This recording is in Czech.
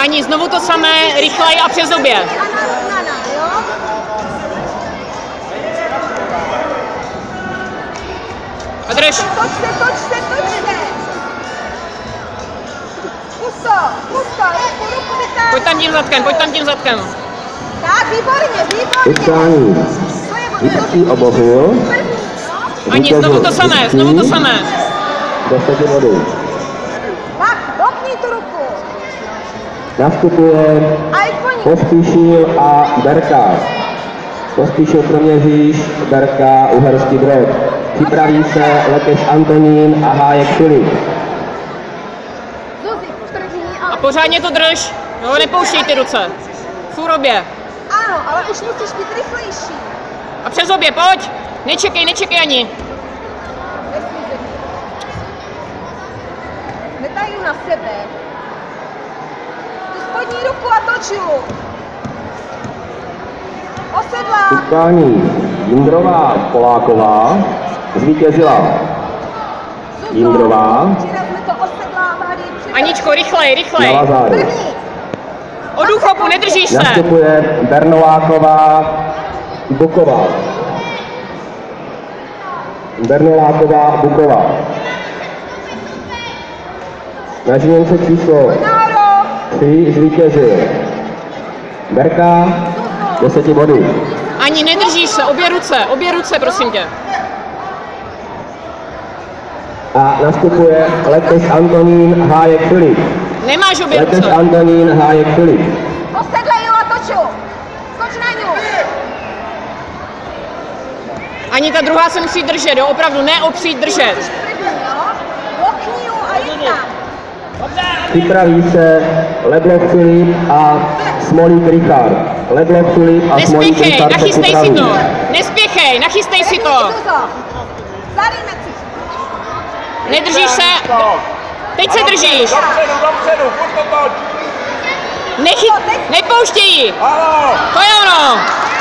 Ani znovu to samé, rychleji a přes obě. A drž. Toč se. Pusto, ruku vytáhni. Pojď tam tím zadkem. Tak, výborně. Vytání. Vždycky obohul. Ani znovu to samé. 10 body. Tak, dopni tu ruku. Nastupuje Pospíšil a Berka. Pospíšil Kroměříž, Berka Uherský Brod. Připraví se Lekeš Antonín a Hájek Filip. A pořádně to drž. Jo, nepouštěj ty ruce. Fůr obě. Ano, ale už musíš být rychlejší. A přes obě, pojď. Nečekej ani. Netají na sebe. Tu spodní ruku a toču. Osedlá. Utkání Jindrová Poláková zvítězila. Jindrová. Včera jsme to osedlávali. Aničko, rychlej. První. Od úchopu, nedržíš se. Nastupuje Bernoláková Buková. Na živence číslo 3 zvítězil Berka, 10 bodů. Ani nedržíš se, obě ruce, prosím tě. A nastupuje Lekeš Antonín Hájek Filip. Nemáš obě Lekeš ruce. Antonín Hájek Filip. Osedlej a toču. Skoč na ní. Ani ta druhá se musí držet, jo, opravdu, neopřít držet. První, jo? Blokni ju a jít tam. Připraví se Lebloch Filip a Smolík Richard. Lebloch Filip a Smolík Nespěchej, Richard se nachystej si připraví. to. Nespěchej, nachystej si to. Zadíme si. Nedržíš se. Teď se držíš. Dopředu, furt to toč. Nepouštěj ji. Ano. To je ono.